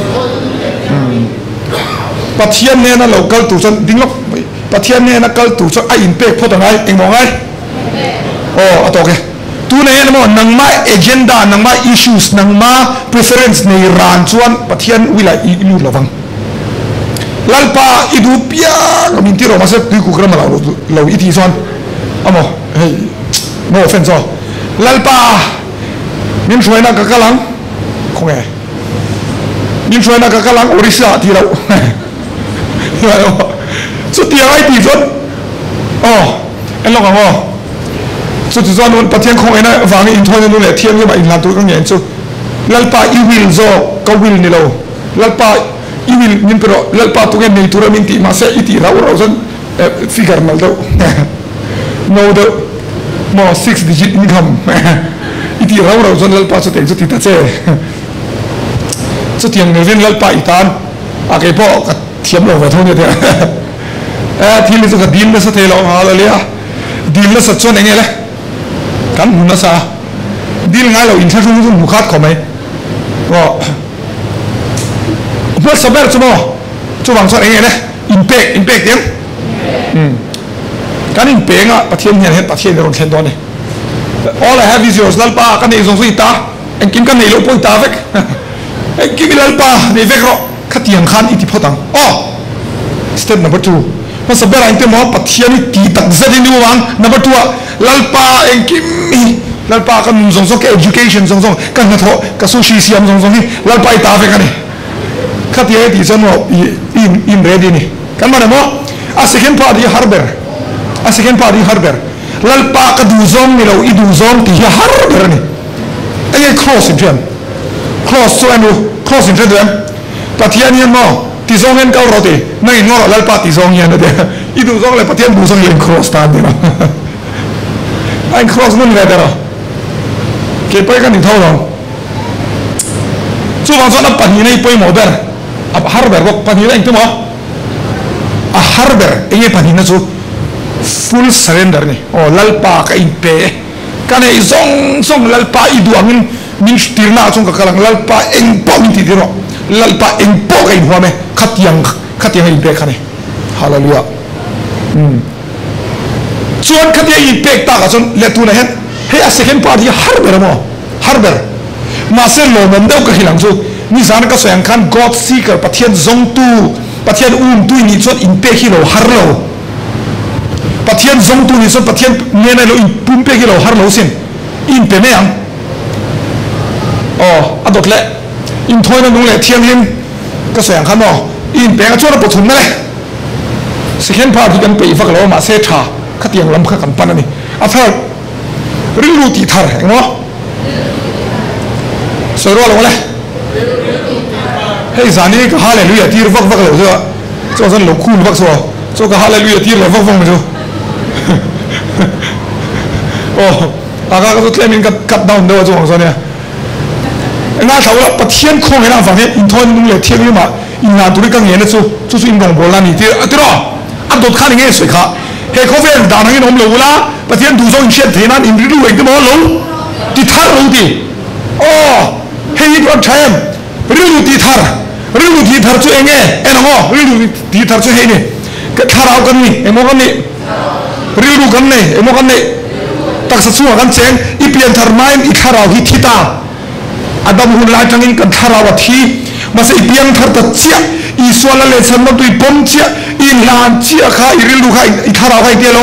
pathian ne na local tu chon ding lok pathian ne na kal tu chon a in pe pho ta ngai eng mo ngai atoke tu ne mo nang ma agenda nang ma issues nang ma preference nei ran chuan pathian wila I lu lovang lalpa idu pia min tiro ma se tu ku kram lo iti son amo hey no offense lalpa min choi na ka kalang khong e min choi na ka kalang orisa ti lo so ti ai ti son en lo ngo so ti zon un patien khong e na wang in thoi nu le thiam ye ba in la tu ka ngen so lalpa I will zo ka will ni lo lalpa I will min pero lalpa tu ngen ni tu ra min ti ma se iti ra ro son figure mal do no do mo 6 digit income iti ra ro son lalpa so te so ti ta che so ti ang ren lalpa itan a ke po ka thiam lo wa thon ne thi li so ka din na sa the lo hallelujah din na sa chon enge le kan hun na sa dil ngai lo in tha su mu khat kho mai wo mo saber chumo chu wang chon enge le impact tiang kan impact nga pathian hian he pathian ron thlen don ne all I have is yours lalpa kan ei zong sui ta en kim kan nei lo poi ta vek en kim lalpa nei vek ro khatiang khan iti photang step number 2 mo saber ai te mo pathian ti tak zadi ni wang number 2 lalpa en kim lalpa kan zong song education zong song kan na tho ka su shi siam zong song ni lalpa ta vek ani khatiang ti zon mo in ready ni kan ma mo a second part harbor lalpa ka du zong ni lo I du zong ti harbor ni ai cross in jan cross so anu cross in jan pathian ni mo ti zong en ka ro ti nai ngo lalpa ti zong yan de I du zong le pathian du zong len cross ta de no ai cross nun le de ro ke pai kan ni thau ro chu wang so na pani nei pai mo ber ab harbor bok pani nei tu mo a harbor ei pani na chu full surrender ni lalpa ka impe kan ei zong lalpa I du angin min stirna chung ka kalang lalpa eng po min ti diro lalpa eng po ka I huame khatiang impe khane hallelujah chuan khatiang impe ta ka chon le tu na hen he a second part hi harbor ma se lo mom deu ka hilang chu ni zan ka soyang khan god seeker pathian zong tu pathian tu ni chon impe hi lo har lo pathian zong tu ni so pathian ne na lo in pumpe ki lo har lo sin in pe me ang adot le in thoi na nung le thiam hin ka sayang khan mo in pe nga chona po thun na le second part kan pe fa lo ma se tha khatiang lam kha kan pan ani a third rilu ti thar ngo so ro lo le hey zani ka hallelujah tir vak lo so zan lo khun vak so ka hallelujah tir le vak me so aga ka tu claiming cut down do zo so ne nga thau la pathian khong ena fa he in thon nung le thiam ma in na tu ri ka nge na chu in rong bol la ni ti atiro adot khan nge soi kha he kho vel da nang nom lo la pathian du zo in shet the nan in ri lu ek mo lo ti thar lo ti he it what time ri lu ti thar chu enge engo ri lu ti thar chu he ni ka tharau kan ni emo kan ni ri lu kan ni emo kan ni tak sa chuang kan cheng I pian thar main I tharau hi thita adam hun la tangin kan tharau a thi ma se I pian thar ta chia I swala le chan ma tui pom chia I lan chia kha I ri lu kha I tharau kha I te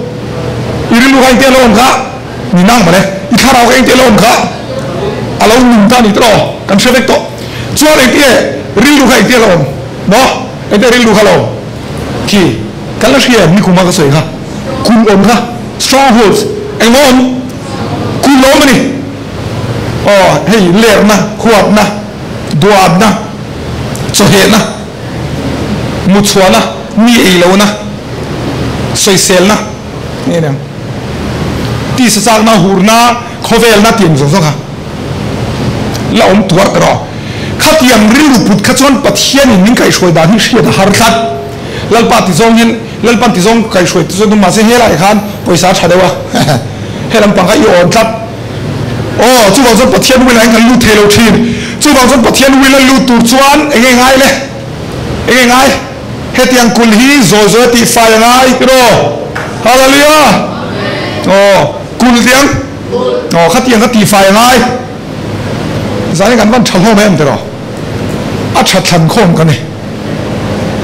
lom kha ni nang ma le I tharau kha I te lom kha alo nim ta ni tro kan se vek to chuan I te ri lu kha I te lom no I te ri lu kha lo ki kan la shia ni kuma ka soi kha kun om kha strongholds engon kun lo mani hey ler na huat na duab na so he na mutswa na ni e lo na soi sel na ni na ti sa sak na hur na khovel na tim zo kha la tuar ro khatiam rilu put khachon pathian ning kai shoi da hi shia da har khat lalpa ti zong kai shoi ti zo ma se hela khan poisa thadewa helam pang ai on tlat chu wang zon pathian wi lai kan lu thelo thin chu wang zon pathian wi la lu tur chuan enge ngai hetiang kul hi zo ti fa ngai ro hallelujah kul tiang khatiang ka ti fa ngai zai kan ban thalo mem te ro a that than khom kan ni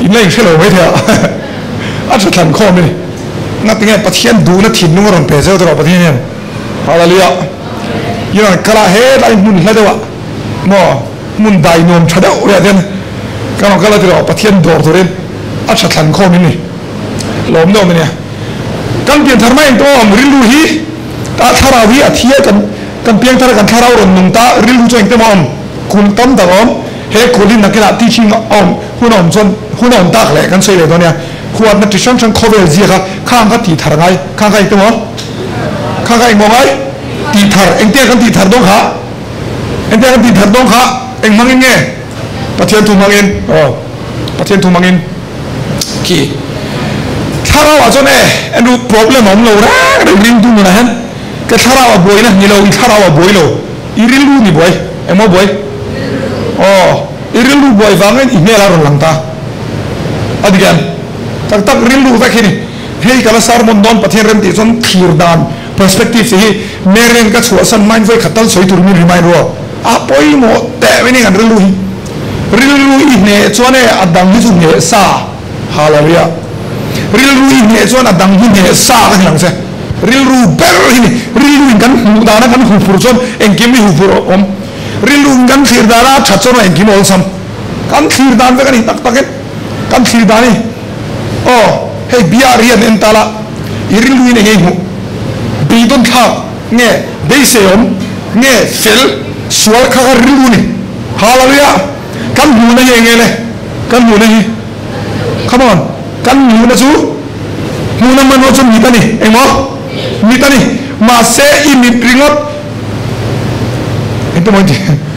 อินเล่งเฉลยไม่เถอะอาจจะทันข้อไม่นักตั้งแต่ประเทศดูนักถิ่นนุ่งรอนเปเซลตลอดประเทศเนี่ยอะไรเลี้ยยังกระเฮได้มุนแล้วเดี๋ยวมั่วมุนได้นวมชาดาวอะไรเด่นก็มันก็เลยตลอดประเทศดอร์ตัวเด่นอาจจะทันข้อไม่นี่หลอมดอมเนี่ยกันเปลี่ยนทำไมตัวริลูฮีตาทาราวีอาทิตย์กันเปลี่ยนทารากันทาราวรนุ่งตาริลูจงเต็มอมคุณต้มตะอมเฮ้คุณลินนักกีฬาที่ชิงอมคุณอมจนคุณอมตากเลยกันใช่เลยตัวเนี้ยขวดนักที่ช่างโคเวลเซียครับข้างก็ตีทาร์ไงข้างก็อีกตัวข้างก็อีกมองไงตีทาร์เอ็งเตี้ยกันตีทาร์ดงขาเอ็งเตี้ยกันตีทาร์ดงขาเอ็งมังเงี้ยประเทศทุ่งมังเงินประเทศทุ่งมังเงินกี่ถ้าเราว่าจนเอ็นดู problem ของเราเรื่องริมดูมันนะฮะก็ถ้าเราว่าบ่อยนะนี่เราถ้าเราว่าบ่อยเราอีริลูนี่บ่อยเอ็มว่าบ่อยอีริลูบ่อยฟังกันอีเมลเราหลังตาอดีกันตักริลูสักทีเฮ้ยกันละสารมันโดนประเทศเริ่มตีจนขีดดาน perspective สิเมเรนก็ชัวร์สันไม่ไว้ขัดตั้งสวยตุลมีริมายรัวปอยโมแต่ไม่เนี่ยกันริลูอีเนี่ยชวนเนี่ยอดังที่สุดเนี่ยซาฮาเลลูยาริลูอีเนี่ยชวนอดังที่เนี่ยซากันหลังเสียริลูเบอร์นี่ริลูกันหูดานะกันหูฟูจนเอ็งกิมไม่หูฟูริลูกันขีดดาราชัดจนเอ็งกิมอลซัมกันขีดดานไปกันนี่ตักกันขีดดานี่เฮ้ยบิอารียนเอ็นตาละอิริลูนี่เงี้ยหูบีดอนท่าเงี้ยเบสเซอมเงี้ยเฟลสวลข้าริลูนี่ฮาเลลูยากันหูนี่ยังไงเลยกันหูนี่ come on กันหูนะจูหูน้ำมันว่าจะมีตานี่เอ็งมั้งมีตานี่มาเซอิมิริงอดเห็นตัวมันจี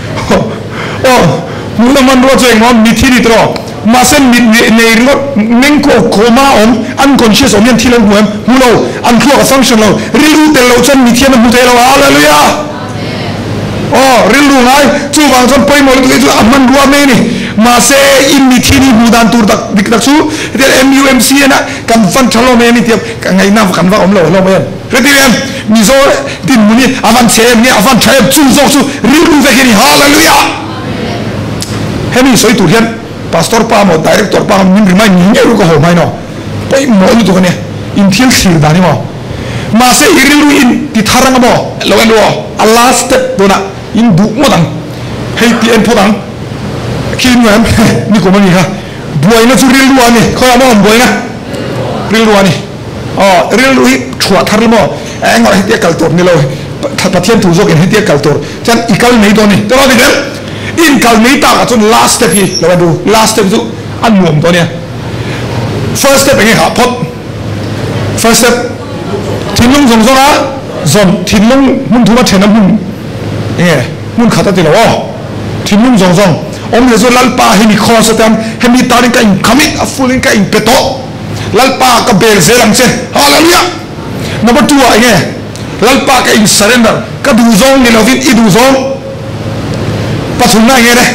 หูน้ำมันว่าจะเอ็งมั้งมีที่นี่ตลอดมาเส้นมีในรถเน่งโคม่าunconscious ยันที่เราหัวหูเราอันทั่วกับ function เราเรียนรู้แต่เราจนมีเทียนหูเทเราฮาเลลูยาเรียนรู้ไงจู่ฟังจนไปหมดเลยจู่มันรัวเมนี่มาเซอินมีที่นี่หูดันตูดักดิกดักสู้เดี๋ยว MUMC นะกันฟันชะโลเมนี่เทียบกันไงน้ำกันว่าเราเมนเรื่องที่เรียนมีโซ่ดินมุนี่อวันเชมเนี่ยอวันเชมจู่โซ่เรียนรู้แต่แค่นี้ฮาเลลูยาเฮ้ยมีสวยตุเรียนpastor pamo director pamo min rimai ninge ru ko ho mai no pai mo lu to ne in thil sir dani mo ma se iriru in ti tharang mo lo en lo a last step dona in du mo dang hei ti en podang kin wan ni ko mani ha buai na chu rilu ani kho mo buai na rilu ani rilu hi chua thar mo engor he ti kal tor ni lo pathian tu jok en he ti kal tor chan ikal nei do ni to lo di in kal nei ta ka chun last step hi lo du last step chu an nuam to ne first step nge ha phot first step thin lung zong zong a zon thin lung mun thuma thena mun mun khata ti lo thin lung zong zong le zo lal pa hi ni kho sa tam he mi ta ni ka in commit a full in ka in peto lal pa ka bel zelang che hallelujah number 2 nge lal pa ka in surrender ka du zong ni lovin i du zong pathum na nge ne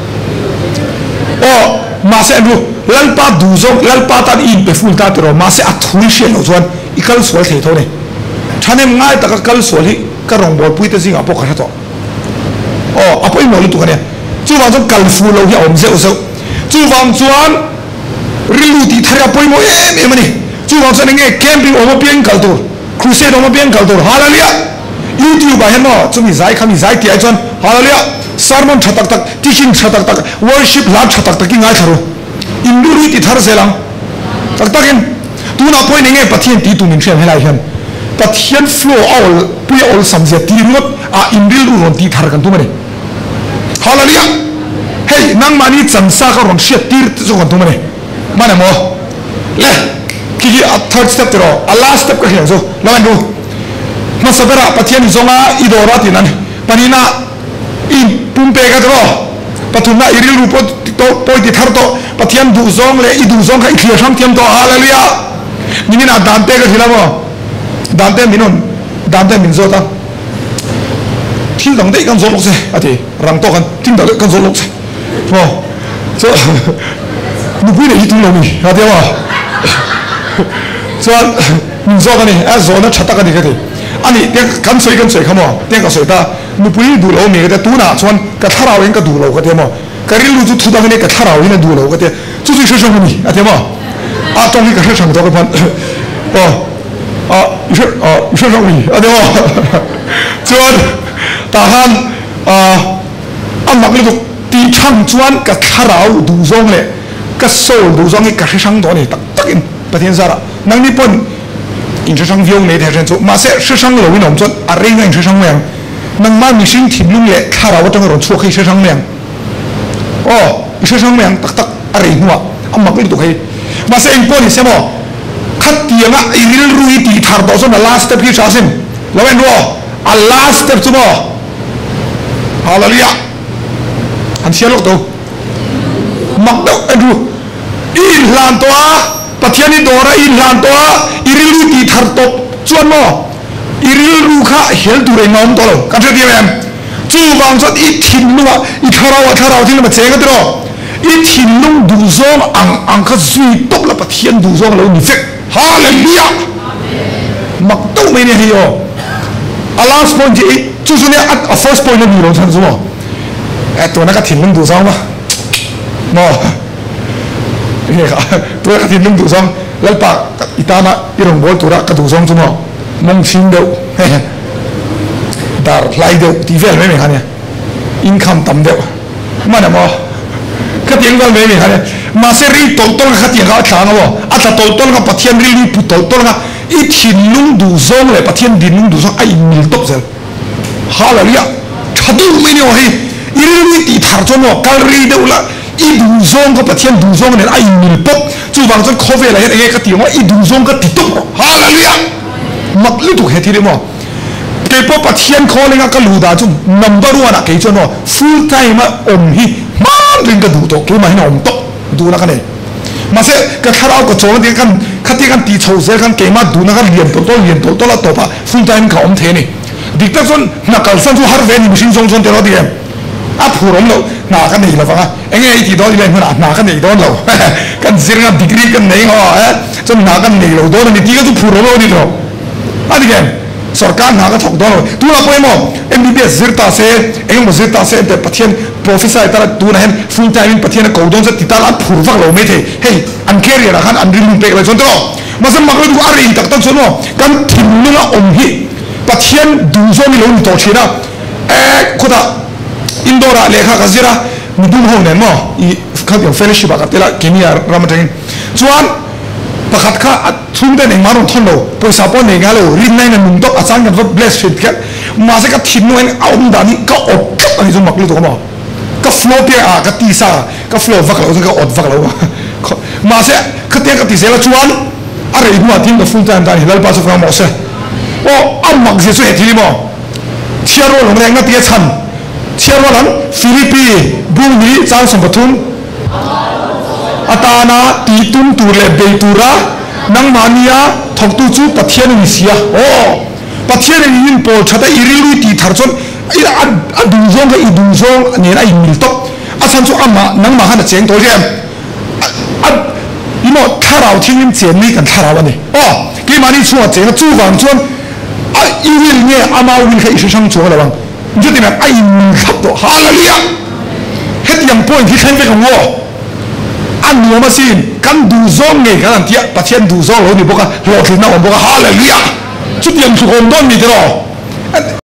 ma se andu lalpa duzong lalpa tan in pe full ta tro ma se athui she lo chuan ikal sol the tho ne thanem ngai ta ka kal sol hi ka rong bol pui ta jing apo kha to apoi mo lu tu ka ne chu wa jong kal fu lo hi om se so chu wang chuan rilu ti thara poi mo em ni chu wang sa nge camping o mo pian kal tur crusade o mo pian kal tur hallelujah YouTube ba hen no chu mi zai khami zai ti ai chuan hallelujah sermon chatak tak teaching chatak tak worship la chatak tak ngai tharo induri ti thar selang tak takin tu na point nge pathian ti tu min threm helai hian pathian flow all puya all samje ti rot a indil ru ron ti thar kan tu mane hallelujah hey nang mani chamsa ka ron shet tir chu kan tu mane mana mo le ki a third step tro a last step ka hian zo lawan du masabera pathian zonga idora ti nan panina in pumpe ka tro patuna iril rupo to poi ti thar to pathian du zong le i du zong ka i thia tham tiam to hallelujah nimina dante ka thilamo dante minon dante min zo ta thil dang dei kan zo lok se ati rang to kan tin da kan zo lok se so nu pui ne i tu lo mi ati wa so min zo ka ni a zo na chata ka ni ka ti ani te kan soi khamo te ka soi ta nu pui du lo mi ka tu na chuan ka tharau en ka du lo ka te mo ka ri lu chu thu da ne ka tharau ina du lo ka te 就是是什么你啊？对吗？啊，终于可是成多个班，哦，啊，是什么你啊？对吗？这大汉啊马里头地唱专个卡劳杜松嘞，个手杜松的可是上多呢，得不天杀了，那日本饮食商用那台车做，马些市场楼那种做，啊，人家饮食商量，能买米线停用嘞，卡劳整个人出去市场量，哦，市场量得啊人话，啊马里头可以，马些因本你什么？看dia nga iril rui ti thar do so na last step hi chasin lawen ro a last step chu mo hallelujah an sia lok do mak do adu in lan to a pathiani dora in lan to a iril rui ti thar to chuan mo iril ru kha hel tu re ngom to lo ka the dia em chu wang chot I thin lu a I tharau thin ma cheng ka ro I thin lung du zong ang kha zui top la pathian du zong lo ni fek Hallelujah. Makto may niya hiyo. A last point di, susunod a first point na biro sa sumo. Eto nakatinlong dusang ba? No. Ito nakatinlong dusang. Lalpa itana irong bol tura kadusang sumo. Mong sin daw. Dar lai daw. Tivel may kanya. Income tam daw. Mana mo? Katiang may kanya. Maseri toltol ka tiang ka tanga mo. At toltol ka patien rili pu toltol ka itinlung du zong le patien dinlung du zong ay miltop sel. Hallelujah. Chadu mini oh hi. Irili ti thar cho mo kalri de ula I du zong ka patien du zong ne ay milpop. Chu bang chon khove la he ka tiang I du zong ka titop. Hallelujah. Makli tu he ti mo. Kepo patien calling ka luda chu number 1 a ke cho no full time om hi. Man ring ka du to ke ma hi om to. Du na ka ne masih kekarau kecuali dia kan ketika di cowok kan kemat du na kan lian tol la topa full time ka om the ni dikta son nakal san tu har veni mesin son tero dia apa orang lo nak kan ni lah fanga enggak itu doi dia mana nak kan ni doi lo kan zirga degree kan ni oh so nak kan ni lo doi ni tiga tu puro lo ni lo ada kan सरकार नागा थोक दो तू ना कोई मो MBBS जिरता से एंग मो जिरता से ते पथियन प्रोफेसर इतना तू ना है फुल टाइम पथियन कौदों से तिता लात फुरफक लो में थे हे अनकेरियर रखन अनरिम पे ले सुनते हो मसम मगर तू आ रही तक तक सुनो कम थिन्नुला ओमही पथियन दूसरों में लोग तो चीना खुदा इंदोरा लेखा कज़िरा मुदुम हो ने मो ये खाद्य फेलोशिप आकर तेरा केनिया रामटेन जुआन pakat ka at sunda neng marong thondo poisa po neng alo rin nai na mundok asang kan bless fit ka masa ka thinno en aum dani ka ot ani zo maklu to mo ka flow pe a ka tisa ka flow vak lo ka ot vak lo masa ka te ka tisela chuan are ibu atin da full time dani lal pa so from mose o amak je so heti mo chiaro lo neng na tie chan chiaro lan Philippi bumi chang som pathum atana titun turle beitura nang mania thoktu chu pathian ni sia oh pathian ni in pol chata irilu ti tharchon ira aduzong ga iduzong ne ra imil tok asan chu ama nang ma hana cheng to jem imo tharau thingin chen ni kan tharau ani oh ki mani chu cheng chu wang chuan a iwil ne ama win khai shang chu la wang juti na ai min khap to hallelujah het yang point hi khan ve ka wo an nuo masin kan du zong nge kan tia pathian du zong lo ni boka lo thina boka hallelujah chu tiam chu hom don ni tero